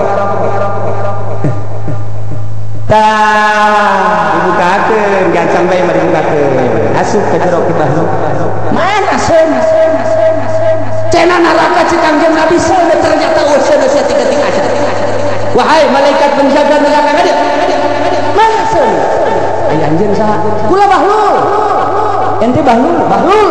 tah dibukakeun jangan sampai mah dibukakeun asup ke jero kita mana sen cena neraka cik Kangjeng Nabi sana ternyata oh sana saya tiga-tiga aja wahai malaikat penjaga neraka kada mana sen aya anjeun saha kula Bahlul ente Bahlul Bahlul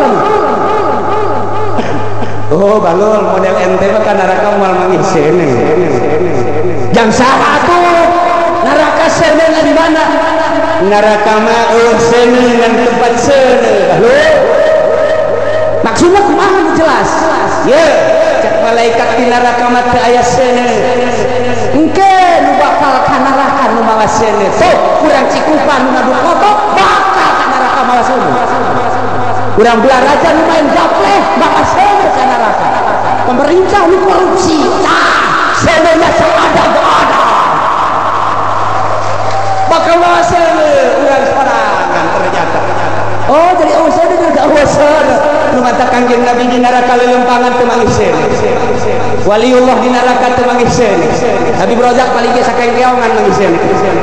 oh Bahlul model ente mah kan neraka moal mangisene jam saha tuh neraka sene di mana neraka mah oh sene dan tempat sene Bahlul maksudnya kumaha jelas ye cek malaikat di neraka mah teu aya sene engke nu bakal ka neraka nu mawa sene so urang cikupan nu ngadu koto bakal ka neraka mawa sene urang belah raja nu main gapleh bakal sene ka neraka pemerintah nu korupsi tah senenya ada ada bakal mawa sene urang sorangan ternyata oh jadi oh sene juga oh sene nu mata Kangjeng Nabi di neraka lelempangan teu mangih sene waliullah di neraka teu mangih sene Habib Rojak paling ge sakeongan mangih sene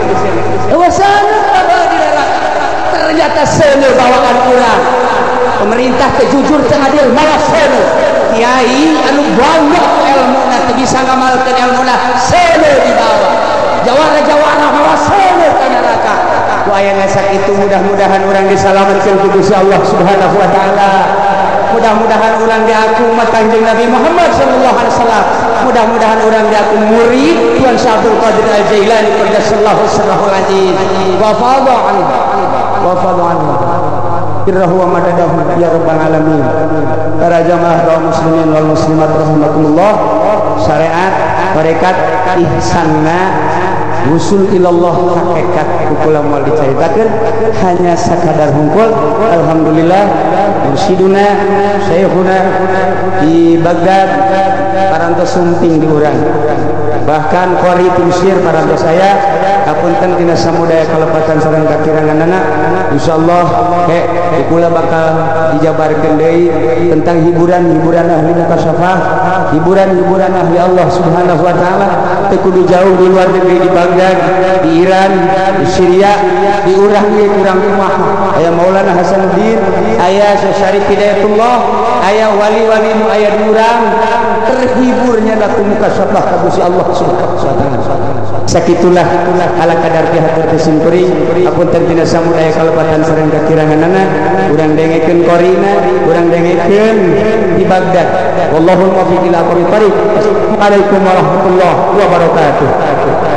oh sene di neraka ternyata sene bawaan urang pemerintah teu jujur teu adil malah sene kiai anu bangga ku elmuna teu bisa ngamalkeun elmuna sene di bawah jawara-jawara malah sene ka neraka ku aya sakitu mudah-mudahan urang disalametkeun ku Gusti Allah Subhanahu wa taala mudah-mudahan urang diaku umat Kanjeng Nabi Muhammad sallallahu alaihi wasallam mudah-mudahan urang diaku murid Tuan Syabdul Qadir Al-Jailani qaddasallahu sirrahul aziz wa fadha anhu wa fadha anhu birrahu wa madadahu ya rabbal alamin para jamaah kaum muslimin wal muslimat rahimakumullah syariat harekat ihsanna wusul ilallah hakikat kukula moal dicaritakeun hanya sakadar hungkul alhamdulillah mursyiduna syekhuna di Baghdad parantos sumping di urang bahkan qori timsir parantos saya apunten dina samudaya kalepatan sareng kakiranganana insyaallah he kukula bakal dijabarkeun deui tentang hiburan-hiburan ahli mukasyafah hiburan-hiburan ahli Allah Subhanahu wa taala teu kudu jauh di luar negeri di Baghdad di Iran di Syria di urang ieu urang kumaha aya Maulana Hasanuddin aya Syekh Syarif Hidayatullah aya wali-wali nu aya di urang terhiburnya da mukasyafah ka Gusti Allah Subhanahu wa taala sakitulah ala kadar pihak terkesin kuring apunten tina samudaya kalepatan sareng kakiranganana urang dengekeun korina urang dengekeun di Baghdad wallahul muwaffiq ila aqwamit thariq. Assalamualaikum warahmatullahi wabarakatuh.